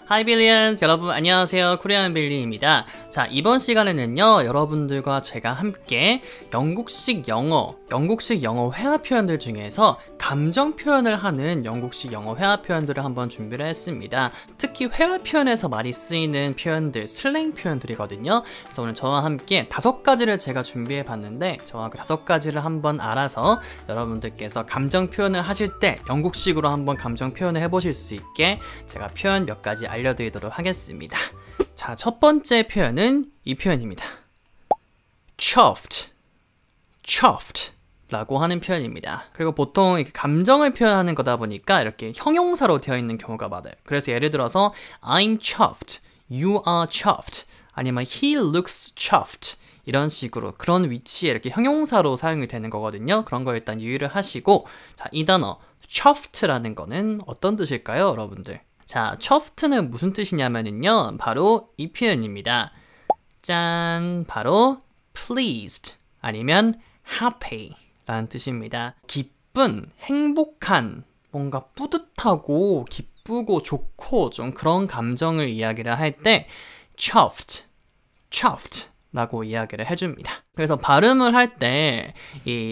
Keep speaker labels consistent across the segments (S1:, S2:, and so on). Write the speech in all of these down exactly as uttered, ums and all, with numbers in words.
S1: Hi Billions! 여러분 안녕하세요. 코리안 빌리입니다. 자, 이번 시간에는요, 여러분들과 제가 함께 영국식 영어, 영국식 영어 회화 표현들 중에서 감정 표현을 하는 영국식 영어 회화 표현들을 한번 준비를 했습니다. 특히 회화 표현에서 많이 쓰이는 표현들, 슬랭 표현들이거든요. 그래서 오늘 저와 함께 다섯 가지를 제가 준비해 봤는데, 저와 그 다섯 가지를 한번 알아서 여러분들께서 감정 표현을 하실 때 영국식으로 한번 감정 표현을 해보실 수 있게 제가 표현 몇 가지 알려드리도록 하겠습니다. 자, 첫 번째 표현은 이 표현입니다. chuffed, chuffed 라고 하는 표현입니다. 그리고 보통 이렇게 감정을 표현하는 거다 보니까 이렇게 형용사로 되어 있는 경우가 많아요. 그래서 예를 들어서 I'm chuffed, you are chuffed, 아니면 he looks chuffed, 이런 식으로 그런 위치에 이렇게 형용사로 사용이 되는 거거든요. 그런 거 일단 유의를 하시고, 자, 이 단어 chuffed라는 거는 어떤 뜻일까요, 여러분들? 자, chuffed는 무슨 뜻이냐면요, 바로 이 표현입니다. 짠, 바로 pleased 아니면 happy 라는 뜻입니다. 기쁜, 행복한, 뭔가 뿌듯하고 기쁘고 좋고 좀 그런 감정을 이야기를 할 때 chuffed, chuffed 라고 이야기를 해줍니다. 그래서 발음을 할 때 이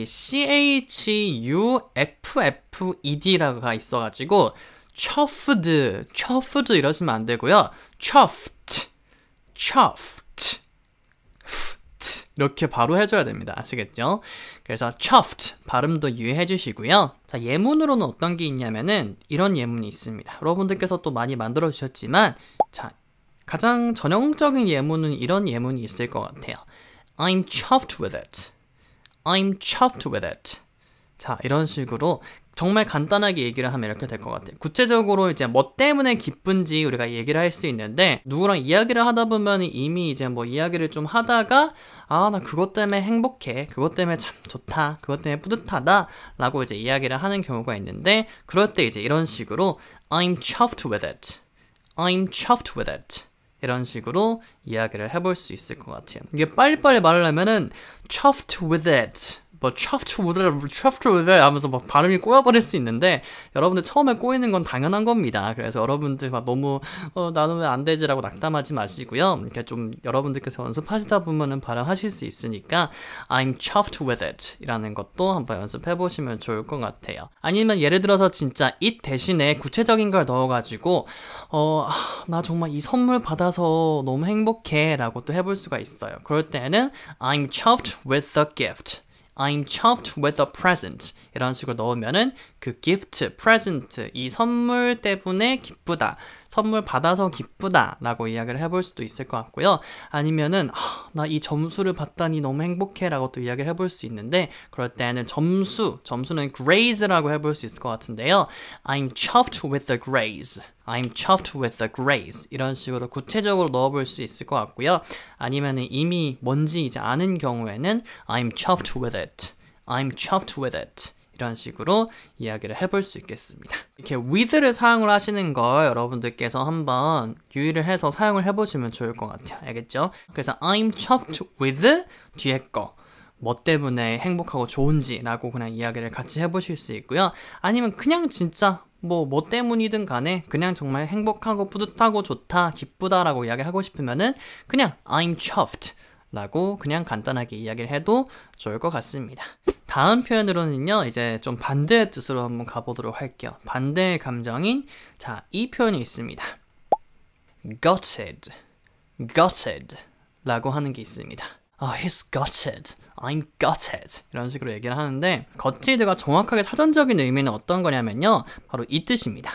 S1: chuffed라가 있어가지고 chuffed, chuffed 이러시면 안 되고요. chuffed, chuffed, 이렇게 바로 해줘야 됩니다. 아시겠죠? 그래서 chuffed 발음도 유의해 주시고요. 자, 예문으로는 어떤 게 있냐면은 이런 예문이 있습니다. 여러분들께서 또 많이 만들어 주셨지만, 자, 가장 전형적인 예문은 이런 예문이 있을 것 같아요. I'm chuffed with it. I'm chuffed with it. 자, 이런 식으로 정말 간단하게 얘기를 하면 이렇게 될 것 같아요. 구체적으로 이제 뭐 때문에 기쁜지 우리가 얘기를 할 수 있는데, 누구랑 이야기를 하다 보면 이미 이제 뭐 이야기를 좀 하다가 아, 나 그것 때문에 행복해, 그것 때문에 참 좋다, 그것 때문에 뿌듯하다 라고 이제 이야기를 하는 경우가 있는데, 그럴 때 이제 이런 식으로 I'm chuffed with it. I'm chuffed with it. 이런 식으로 이야기를 해볼 수 있을 것 같아요. 이게 빨리빨리 말을 하면은 chuffed with it, 뭐 chuffed with it, chuffed with it 하면서 막 발음이 꼬여버릴 수 있는데, 여러분들 처음에 꼬이는 건 당연한 겁니다. 그래서 여러분들 막 너무 어, 나는 왜 안 되지라고 낙담하지 마시고요. 이렇게 좀 여러분들께서 연습하시다 보면은 발음하실 수 있으니까 I'm chuffed with it 이라는 것도 한번 연습해 보시면 좋을 것 같아요. 아니면 예를 들어서 진짜 it 대신에 구체적인 걸 넣어가지고 어, 아, 나 정말 이 선물 받아서 너무 행복해 라고 또 해볼 수가 있어요. 그럴 때는 I'm chuffed with the gift. I'm chuffed with a present. 이런 식으로 넣으면은 그 gift, present, 이 선물 때문에 기쁘다, 선물 받아서 기쁘다 라고 이야기를 해볼 수도 있을 것 같고요. 아니면은 나 이 점수를 받다니 너무 행복해 라고 또 이야기를 해볼 수 있는데, 그럴 때는 점수, 점수는 grades라고 해볼 수 있을 것 같은데요. I'm chuffed with the grades. I'm chuffed with the grades. 이런 식으로 구체적으로 넣어볼 수 있을 것 같고요. 아니면은 이미 뭔지 이제 아는 경우에는 I'm chuffed with it. I'm chuffed with it. 이런 식으로 이야기를 해볼 수 있겠습니다. 이렇게 with를 사용을 하시는 걸 여러분들께서 한번 유의를 해서 사용을 해보시면 좋을 것 같아요. 알겠죠? 그래서 I'm chuffed with 뒤에 거, 뭐 때문에 행복하고 좋은지 라고 그냥 이야기를 같이 해보실 수 있고요. 아니면 그냥 진짜 뭐, 뭐 때문이든 간에 그냥 정말 행복하고 뿌듯하고 좋다, 기쁘다 라고 이야기를 하고 싶으면은 그냥 I'm chuffed 라고 그냥 간단하게 이야기를 해도 좋을 것 같습니다. 다음 표현으로는요, 이제 좀 반대의 뜻으로 한번 가보도록 할게요. 반대의 감정인, 자, 이 표현이 있습니다. gutted, gutted 라고 하는 게 있습니다. Oh, he's gutted. I'm gutted. 이런 식으로 얘기를 하는데, gutted가 정확하게 사전적인 의미는 어떤 거냐면요, 바로 이 뜻입니다.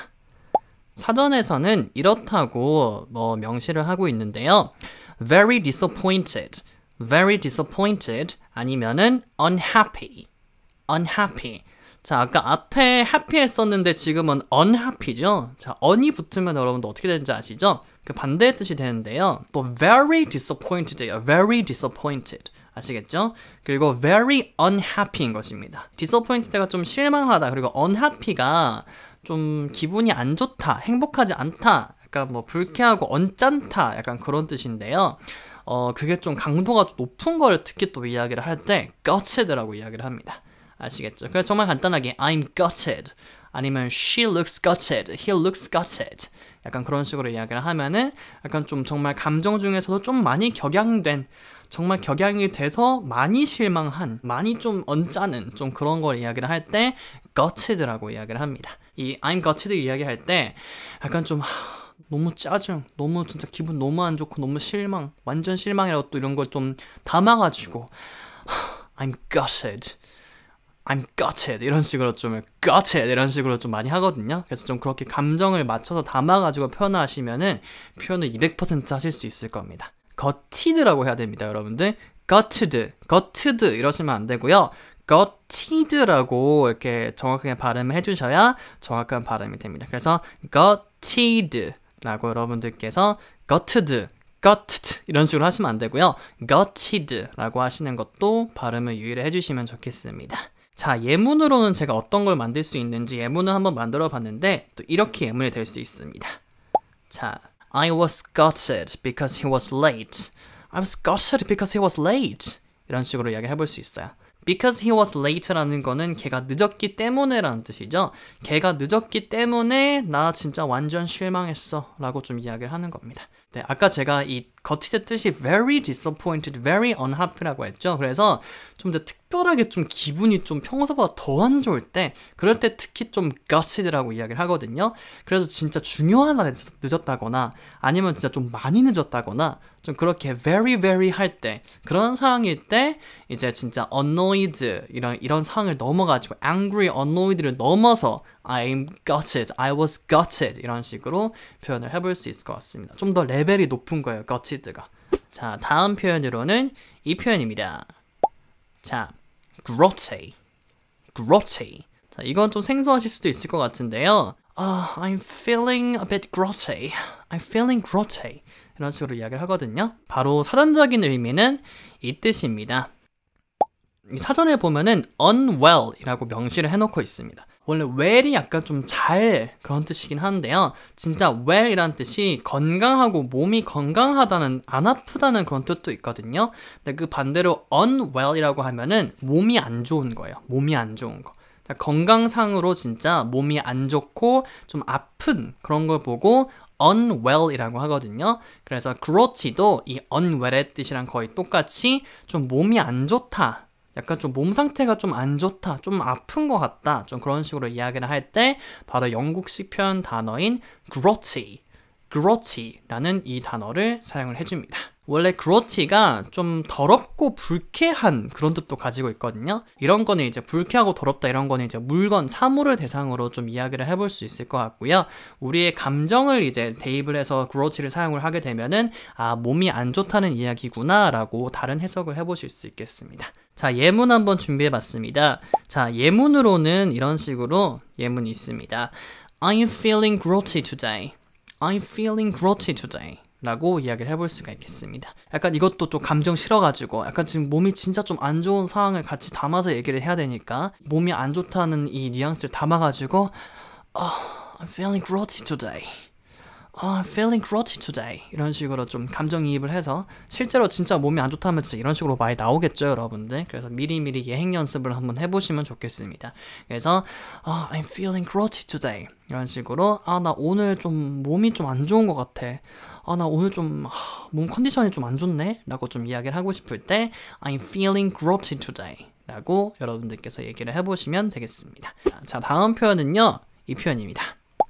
S1: 사전에서는 이렇다고 뭐 명시를 하고 있는데요. very disappointed, very disappointed 아니면은 unhappy, unhappy. 자, 아까 앞에 happy 했었는데 지금은 unhappy죠. 자, un이 붙으면 여러분들 어떻게 되는지 아시죠? 그 반대의 뜻이 되는데요. 또 very disappointed예요. very disappointed. 아시겠죠? 그리고 very unhappy인 것입니다. disappointed가 좀 실망하다, 그리고 unhappy가 좀 기분이 안 좋다, 행복하지 않다, 약간 뭐 불쾌하고 언짢다, 약간 그런 뜻인데요. 어, 그게 좀 강도가 높은 거를 특히 또 이야기를 할 때 gutted라고 이야기를 합니다. 아시겠죠? 그래서 정말 간단하게 I'm gutted, 아니면 she looks gutted, he looks gutted. 약간 그런 식으로 이야기를 하면은 약간 좀 정말 감정 중에서도 좀 많이 격양된, 정말 격양이 돼서 많이 실망한, 많이 좀 언짢은 좀 그런 걸 이야기를 할 때 gutted라고 이야기를 합니다. 이 I'm gutted 이야기할 때 약간 좀 하, 너무 짜증, 너무 진짜 기분 너무 안 좋고 너무 실망, 완전 실망이라고 또 이런 걸 좀 담아가지고 하, I'm gutted, I'm gutted 이런 식으로 좀 gutted 이런 식으로 좀 많이 하거든요. 그래서 좀 그렇게 감정을 맞춰서 담아가지고 표현하시면은 표현을 이백 퍼센트 하실 수 있을 겁니다. gutted라고 해야 됩니다, 여러분들. gutted, gutted 이러시면 안 되고요. gutted라고 이렇게 정확하게 발음을 해주셔야 정확한 발음이 됩니다. 그래서 gutted라고 여러분들께서 gutted, gutted 이런 식으로 하시면 안 되고요. gutted라고 하시는 것도 발음을 유의를 해주시면 좋겠습니다. 자, 예문으로는 제가 어떤 걸 만들 수 있는지 예문을 한번 만들어 봤는데 또 이렇게 예문이 될 수 있습니다. 자, I was gutted because he was late. I was gutted because he was late. 이런 식으로 이야기를 해볼 수 있어요. Because he was late라는 거는 걔가 늦었기 때문에 라는 뜻이죠. 걔가 늦었기 때문에 나 진짜 완전 실망했어 라고 좀 이야기를 하는 겁니다. 네, 아까 제가 이 gutted의 뜻이 very disappointed, very unhappy라고 했죠. 그래서 좀 더 특별하게 좀 기분이 좀 평소보다 더 안 좋을 때 그럴 때 특히 좀 gutted라고 이야기를 하거든요. 그래서 진짜 중요한 날에 늦었다거나 아니면 진짜 좀 많이 늦었다거나 좀 그렇게 very very 할 때 그런 상황일 때 이제 진짜 annoyed 이런 이런 상황을 넘어가지고 angry, annoyed를 넘어서 I'm gutted, I was gutted 이런 식으로 표현을 해볼 수 있을 것 같습니다. 좀 더 레벨이 높은 거예요, gutted가. 자, 다음 표현으로는 이 표현입니다. 자, grotty, grotty. 자, 이건 좀 생소하실 수도 있을 것 같은데요. 아, I'm feeling a bit grotty. I'm feeling grotty. 이런 식으로 이야기를 하거든요. 바로 사전적인 의미는 이 뜻입니다. 이 사전에 보면은 unwell이라고 명시를 해놓고 있습니다. 원래 well이 약간 좀 잘 그런 뜻이긴 한데요. 진짜 well이란 뜻이 건강하고 몸이 건강하다는, 안 아프다는 그런 뜻도 있거든요. 근데 그 반대로 unwell이라고 하면은 몸이 안 좋은 거예요. 몸이 안 좋은 거. 건강상으로 진짜 몸이 안 좋고 좀 아픈 그런 걸 보고 unwell이라고 하거든요. 그래서 grotty도 이 unwell의 뜻이랑 거의 똑같이 좀 몸이 안 좋다, 약간 좀 몸 상태가 좀 안 좋다, 좀 아픈 것 같다, 좀 그런 식으로 이야기를 할 때 바로 영국식 표현 단어인 grotty, grotty라는 이 단어를 사용을 해줍니다. 원래 grotty가 좀 더럽고 불쾌한 그런 뜻도 가지고 있거든요. 이런 거는 이제 불쾌하고 더럽다 이런 거는 이제 물건, 사물을 대상으로 좀 이야기를 해볼 수 있을 것 같고요. 우리의 감정을 이제 대입을 해서 grotty를 사용을 하게 되면은 아, 몸이 안 좋다는 이야기구나 라고 다른 해석을 해보실 수 있겠습니다. 자, 예문 한번 준비해봤습니다. 자, 예문으로는 이런 식으로 예문이 있습니다. I'm feeling grotty today. I'm feeling grotty today. 라고 이야기를 해볼 수가 있겠습니다. 약간 이것도 좀 감정 실어가지고 약간 지금 몸이 진짜 좀 안 좋은 상황을 같이 담아서 얘기를 해야 되니까 몸이 안 좋다는 이 뉘앙스를 담아가지고 oh, I'm feeling grotty today. Oh, I'm feeling grotty today. 이런 식으로 좀 감정이입을 해서 실제로 진짜 몸이 안 좋다면 진짜 이런 식으로 많이 나오겠죠, 여러분들. 그래서 미리미리 예행 연습을 한번 해보시면 좋겠습니다. 그래서 oh, I'm feeling grotty today. 이런 식으로 아, 나 오늘 좀 몸이 좀 안 좋은 것 같아. 아, 나 오늘 좀 몸 컨디션이 좀 안 좋네? 라고 좀 이야기를 하고 싶을 때 I'm feeling grotty today 라고 여러분들께서 얘기를 해보시면 되겠습니다. 자, 다음 표현은요, 이 표현입니다.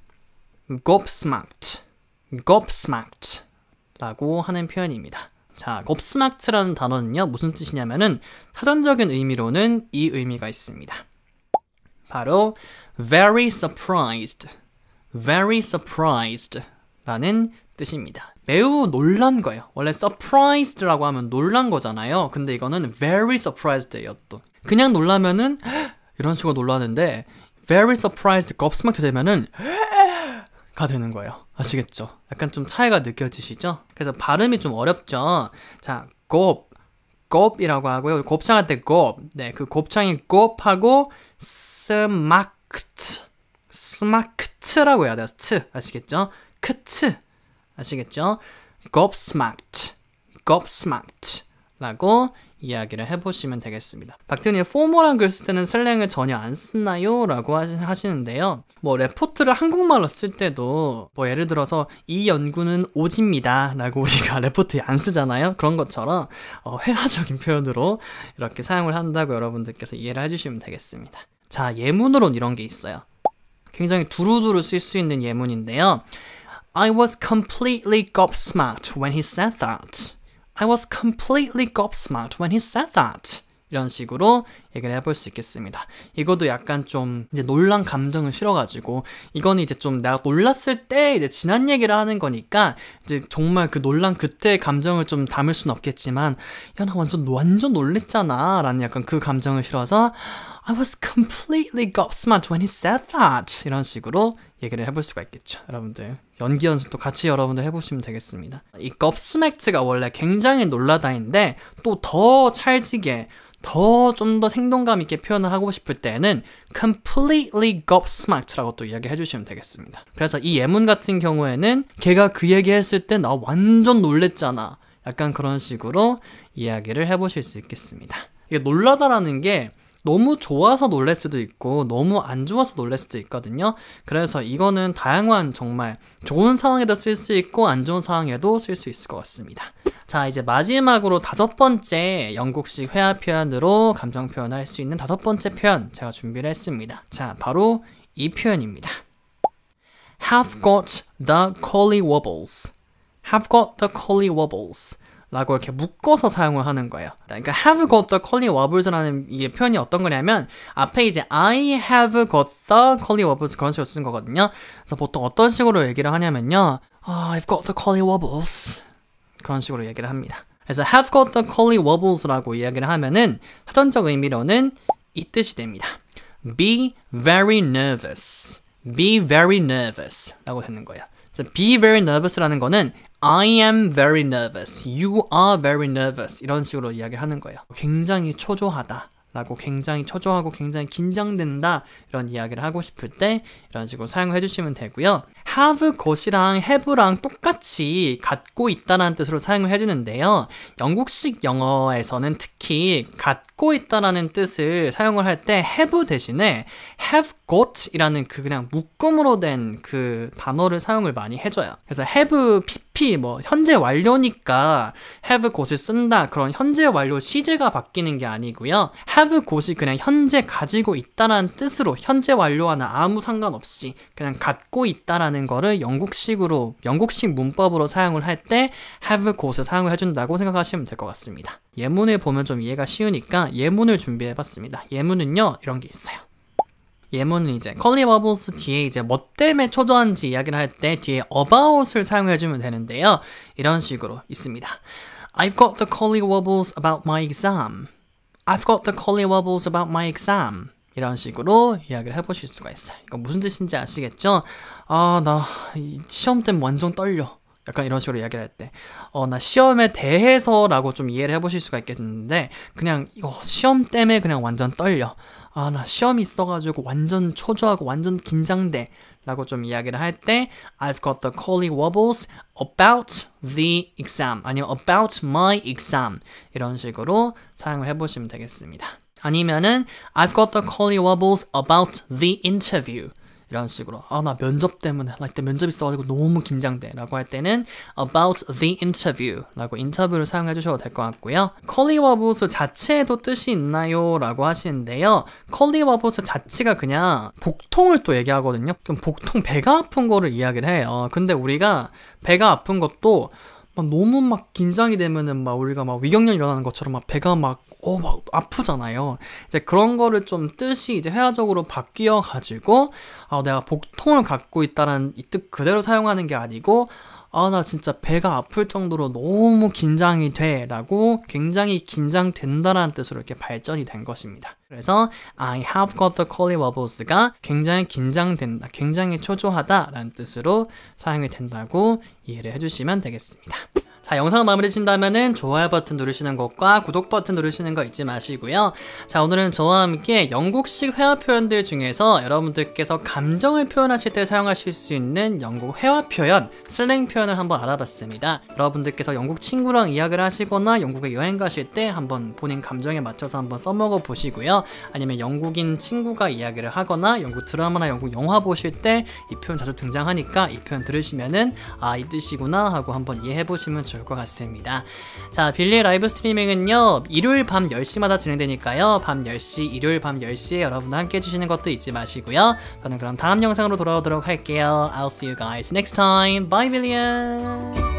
S1: gobsmacked, gobsmacked 라고 하는 표현입니다. 자, gobsmacked라는 단어는요, 무슨 뜻이냐면은 사전적인 의미로는 이 의미가 있습니다. 바로 very surprised, very surprised 라는 뜻입니다. 매우 놀란 거예요. 원래 surprised라고 하면 놀란 거잖아요. 근데 이거는 very surprised예요. 또 그냥 놀라면은 이런 식으로 놀라는데 very surprised, gobsmacked 되면은 가 되는 거예요. 아시겠죠? 약간 좀 차이가 느껴지시죠? 그래서 발음이 좀 어렵죠? 자, gob, gob이라고 하고요. 곱창할 때 gob. 네, 그 곱창이 gob하고 smacked, smaked라고 해야 돼요. 트, 아시겠죠? 크트, 아시겠죠? gobsmacked, gobsmacked 라고 이야기를 해보시면 되겠습니다. 박태훈이 포멀한 글 쓸 때는 슬랭을 전혀 안 쓰나요? 라고 하시는데요. 뭐 레포트를 한국말로 쓸 때도 뭐 예를 들어서 이 연구는 오지입니다 라고 우리가 레포트에 안 쓰잖아요. 그런 것처럼 어, 회화적인 표현으로 이렇게 사용을 한다고 여러분들께서 이해를 해주시면 되겠습니다. 자, 예문으로는 이런 게 있어요. 굉장히 두루두루 쓸 수 있는 예문인데요. I was completely gobsmacked when he said that. I was completely gobsmacked when he said that. 이런 식으로 얘기를 해볼 수 있겠습니다. 이것도 약간 좀 이제 놀란 감정을 실어가지고 이거는 이제 좀 내가 놀랐을 때 이제 지난 얘기를 하는 거니까 이제 정말 그 놀란 그때의 감정을 좀 담을 수는 없겠지만 야, 나 완전 완전 놀랬잖아 라는 약간 그 감정을 실어서 I was completely gobsmacked when he said that. 이런 식으로 얘기를 해볼 수가 있겠죠. 여러분들 연기 연습도 같이 여러분들 해보시면 되겠습니다. 이 gobsmacked가 원래 굉장히 놀라다인데 또 더 찰지게 더 좀 더 생동감 있게 표현을 하고 싶을 때는 completely gobsmacked라고 또 이야기해 주시면 되겠습니다. 그래서 이 예문 같은 경우에는 걔가 그 얘기 했을 때 나 완전 놀랬잖아. 약간 그런 식으로 이야기를 해보실 수 있겠습니다. 이게 놀라다라는 게 너무 좋아서 놀랄 수도 있고 너무 안 좋아서 놀랄 수도 있거든요. 그래서 이거는 다양한 정말 좋은 상황에도 쓸 수 있고 안 좋은 상황에도 쓸 수 있을 것 같습니다. 자, 이제 마지막으로 다섯 번째 영국식 회화 표현으로 감정 표현을 할 수 있는 다섯 번째 표현 제가 준비를 했습니다. 자, 바로 이 표현입니다. Have got the collywobbles. Have got the collywobbles. 라고 이렇게 묶어서 사용을 하는 거예요. 그러니까 have got the collywobbles라는 이게 표현이 어떤 거냐면 앞에 이제 I have got the collywobbles 그런 식으로 쓰는 거거든요. 그래서 보통 어떤 식으로 얘기를 하냐면요. oh, I've got the collywobbles 그런 식으로 얘기를 합니다. 그래서 have got the collywobbles라고 이야기를 하면은 사전적 의미로는 이 뜻이 됩니다. Be very nervous. Be very nervous 라고 되는 거예요. 그래서 be very nervous라는 거는 I am very nervous. You are very nervous. 이런 식으로 이야기를 하는 거예요. 굉장히 초조하다. 라고 굉장히 초조하고 굉장히 긴장된다. 이런 이야기를 하고 싶을 때 이런 식으로 사용을 해주시면 되고요. have got이랑 have랑 똑같이 갖고 있다라는 뜻으로 사용을 해주는데요. 영국식 영어에서는 특히 갖고 있다라는 뜻을 사용을 할 때 have 대신에 have got 이라는 그 그냥 묶음으로 된 그 단어를 사용을 많이 해줘요. 그래서 have pp 뭐 현재 완료니까 have got을 쓴다. 그런 현재 완료 시제가 바뀌는 게 아니고요. have got이 그냥 현재 가지고 있다라는 뜻으로 현재 완료와는 아무 상관없이 그냥 갖고 있다라는 거를 영국식으로 영국식 문법으로 사용을 할 때 have got을 사용을 해준다고 생각하시면 될 것 같습니다. 예문을 보면 좀 이해가 쉬우니까 예문을 준비해봤습니다. 예문은요 이런 게 있어요. 예문은 이제 collywobbles 뒤에 이제 뭐 때문에 초조한지 이야기를 할 때 뒤에 about을 사용해주면 되는데요. 이런 식으로 있습니다. I've got the collywobbles about my exam. I've got the collywobbles about my exam. 이런 식으로 이야기를 해보실 수가 있어요. 이거 무슨 뜻인지 아시겠죠? 아, 나 시험 때문에 완전 떨려. 약간 이런 식으로 이야기를 할 때 어, 나 시험에 대해서 라고 좀 이해를 해보실 수가 있겠는데 그냥 이거 시험 때문에 그냥 완전 떨려. 아, 나 시험이 있어가지고 완전 초조하고 완전 긴장돼 라고 좀 이야기를 할 때 I've got the collywobbles about the exam 아니면 about my exam 이런 식으로 사용을 해보시면 되겠습니다. 아니면은 I've got the collywobbles about the interview 이런 식으로 아, 나 면접 때문에 나 이때 면접 있어가지고 너무 긴장돼 라고 할 때는 about the interview 라고 인터뷰를 사용해 주셔도 될 것 같고요. collywobbles 자체에도 뜻이 있나요? 라고 하시는데요. collywobbles 자체가 그냥 복통을 또 얘기하거든요. 그럼 복통 배가 아픈 거를 이야기를 해요. 근데 우리가 배가 아픈 것도 막 너무 막 긴장이 되면은 막 우리가 막 위경련 일어나는 것처럼 막 배가 막 어, 막 아프잖아요. 이제 그런 거를 좀 뜻이 이제 회화적으로 바뀌어 가지고 아, 내가 복통을 갖고 있다는 이 뜻 그대로 사용하는 게 아니고 아, 나 진짜 배가 아플 정도로 너무 긴장이 돼 라고 굉장히 긴장된다라는 뜻으로 이렇게 발전이 된 것입니다. 그래서 I have got the collywobbles가 굉장히 긴장된다, 굉장히 초조하다 라는 뜻으로 사용이 된다고 이해를 해주시면 되겠습니다. 자, 영상 마무리 주신다면은 좋아요 버튼 누르시는 것과 구독 버튼 누르시는 거 잊지 마시고요. 자, 오늘은 저와 함께 영국식 회화 표현들 중에서 여러분들께서 감정을 표현하실 때 사용하실 수 있는 영국 회화 표현, 슬랭 표현을 한번 알아봤습니다. 여러분들께서 영국 친구랑 이야기를 하시거나 영국에 여행 가실 때 한번 본인 감정에 맞춰서 한번 써먹어 보시고요. 아니면 영국인 친구가 이야기를 하거나 영국 드라마나 영국 영화 보실 때 이 표현 자주 등장하니까 이 표현 들으시면은 아, 이 뜻이구나 하고 한번 이해해 보시면 좋을 것 같습니다. 자, 빌리의 라이브 스트리밍은요 일요일 밤 열 시마다 진행되니까요, 밤 열 시, 일요일 밤 열 시에 여러분과 함께 해주시는 것도 잊지 마시고요. 저는 그럼 다음 영상으로 돌아오도록 할게요. I'll see you guys next time. Bye, Billion!